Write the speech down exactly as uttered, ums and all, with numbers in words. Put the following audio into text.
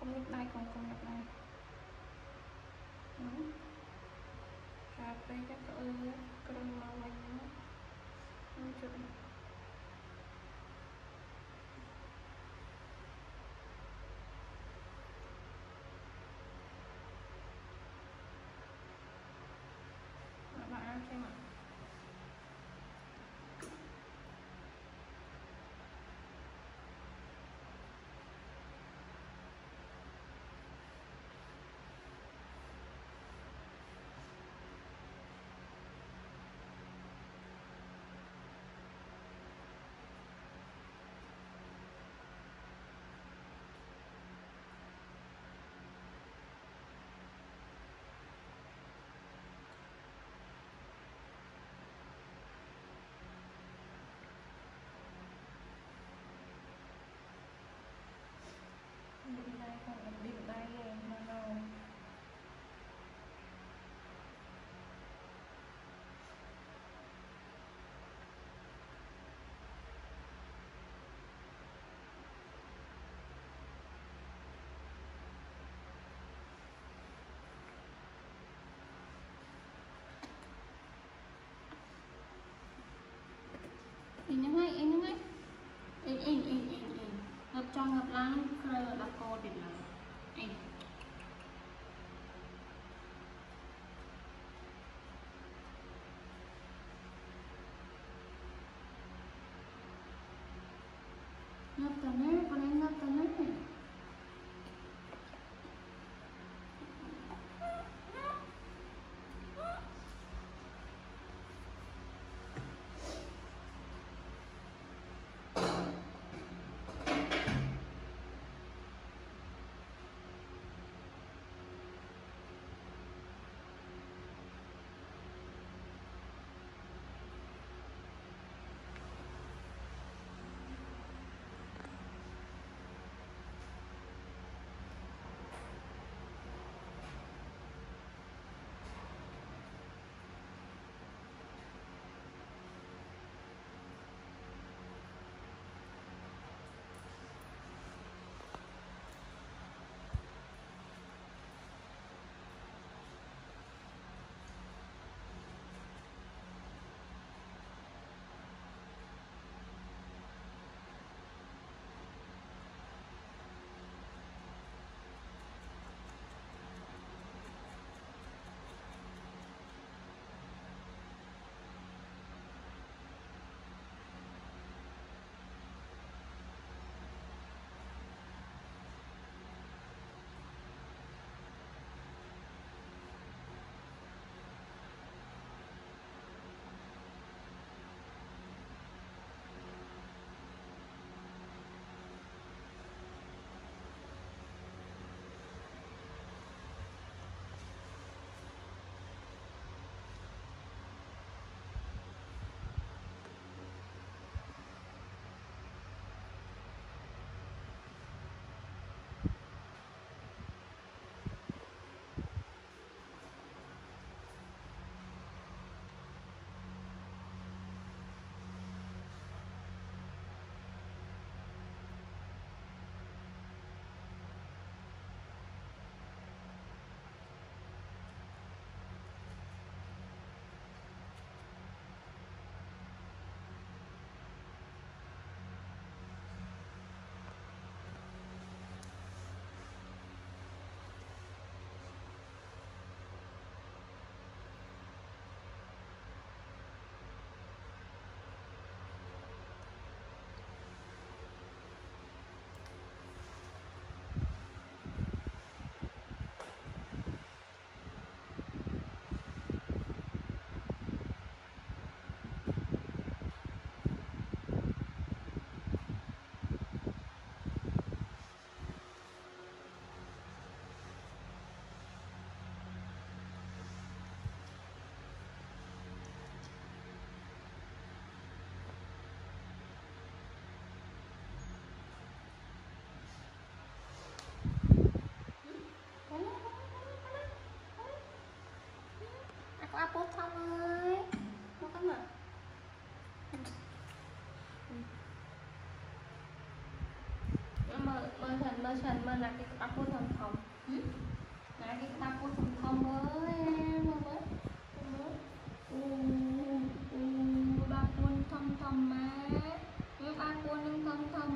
không nhập đây không không nhập đây cà phê các cỡ cơm màu vàng không chụp bạn ăn xem ạ. Đi đây không được đi đây mà đâu in như ngay in như ngay in in in in in ngập trong ngập lang khờ là cô định là in ngập tầm đấy con em ngập tầm đấy mơ mơ thần mơ thần mơ là cái đắp bút thầm thầm là cái đắp bút thầm thầm với mơ mới mơ đắp bút thầm thầm má đắp bút thầm thầm